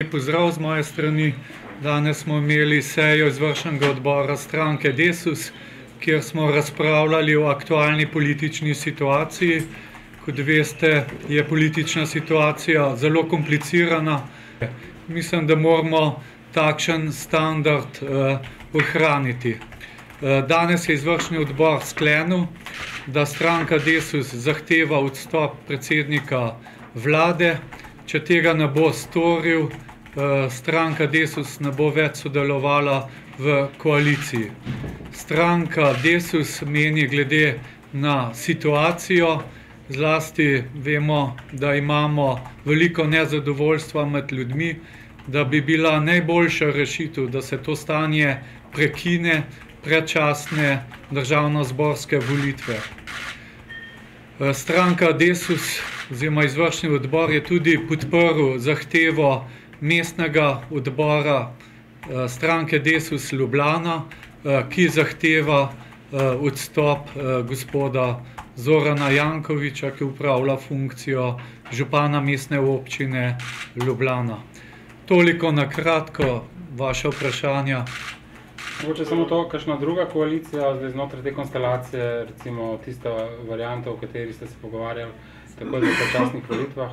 Pozdrav z moje strani. Danes smo imeli sejo izvršnega odbora stranke Desus, kjer smo razpravljali o aktualni politični situaciji. Kot veste, je politična situacija zelo komplicirana. Mislim, da moramo takšen standard ohraniti. Danes je izvršni odbor sklenil, da stranka Desus zahteva odstop predsednika vlade. Če tega ne bo storil, stranka Desus ne bo več sodelovala v koaliciji. Stranka Desus meni glede na situacijo, zlasti vemo, da imamo veliko nezadovoljstva med ljudmi, da bi bila najboljša rešitev, da se to stanje prekine, predčasne državnozborske volitve. Stranka Desus oziroma izvršni odbor je tudi podprl zahtevo mestnega odbora stranke Desus Ljubljana, ki zahteva odstop gospoda Zorana Jankovića, ki upravlja funkcijo župana mestne občine Ljubljana. Toliko na kratko, vaše vprašanja. Mogoče samo to, kakšna druga koalicija zdaj znotraj te konstelacije, recimo tista varianta, o kateri ste se pogovarjali, tako da v predčasnih volitvah?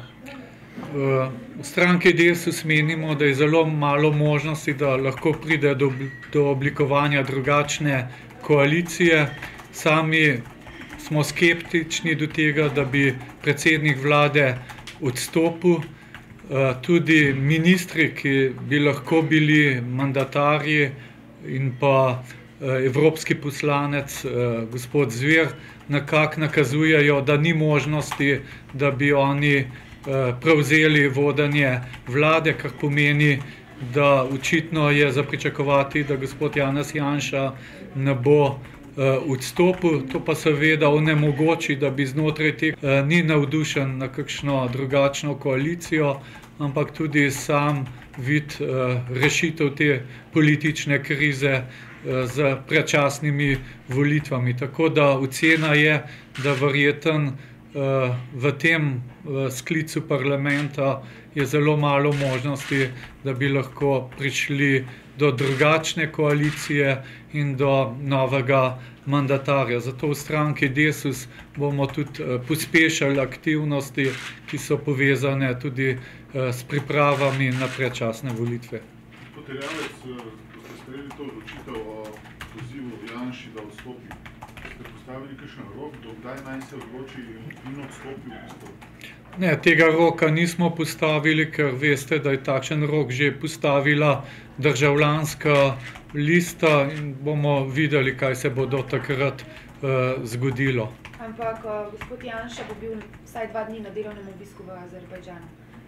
V stranki Desus menimo, da je zelo malo možnosti, da lahko pride do oblikovanja drugačne koalicije. Sami smo skeptični do tega, da bi predsednik vlade odstopil. Tudi ministri, ki bi lahko bili mandatarji, in pa evropski poslanec gospod Zver nekako nakazujejo, da ni možnosti, da bi oni prevzeli vodenje vlade, kar pomeni, da očitno je za pričakovati, da gospod Janez Janša ne bo odstopil. To pa seveda onemogoči, da bi znotraj tega ni navdušen na kakšno drugačno koalicijo, ampak tudi sam vid rešitev te politične krize z predčasnimi volitvami. Tako da ocena je, da verjetno v tem sklicu parlamenta je zelo malo možnosti, da bi lahko prišli do drugačne koalicije in do novega mandatarja. Zato v stranki Desus bomo tudi pospešili aktivnosti, ki so povezane tudi s pripravami na predčasne volitve. Gospod Erjavec, ko ste sprejeli to odločitev o pozivu Janši, da odstopi, ste postavili kakšen rok, do kdaj naj se odloči in odstopi v bistvu? Ne, tega roka nismo postavili, ker veste, da je takšen rok že postavila državljanska lista in bomo videli, kaj se bo do takrat zgodilo. Ampak gospod Janša bo bil vsaj 2 dni na delovnem obisku v Azerbajdžanu.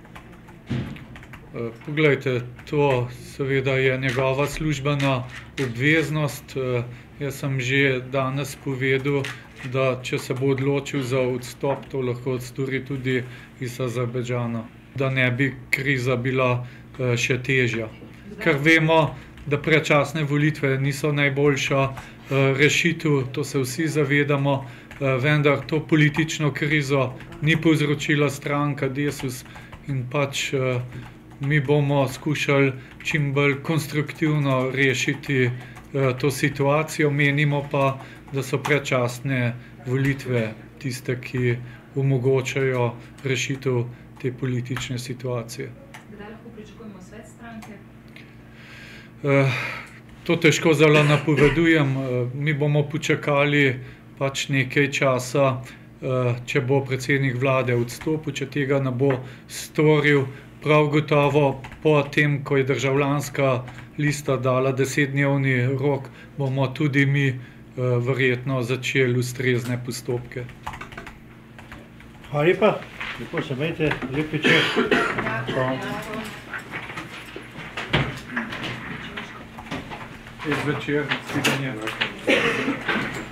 Poglejte, to seveda je njegova službena obveznost. Jaz sem že danes povedal, da če se bo odločil za odstop, to lahko stori tudi iz Azerbajdžana, da ne bi kriza bila še težja. Ker vemo, da predčasne volitve niso najboljša rešitev, to se vsi zavedamo, vendar to politično krizo ni povzročila stranka Desus in pač mi bomo skušali čim bolj konstruktivno rešiti to situacijo. Menimo pa, da so predčasne volitve tiste, ki omogočajo rešitev te politične situacije. Kdaj lahko pričakujemo svet stranke? To težko zelo napovedujem. Mi bomo počakali pač nekaj časa, če bo predsednik vlade odstopil, če tega ne bo storil. Prav gotovo po tem, ko je državljanska lista dala 10-dnevni rok, bomo tudi mi verjetno začeli ustrezne postopke. Hvala lepa, lepo se imejte, lep večer. Zvečer, svidenje.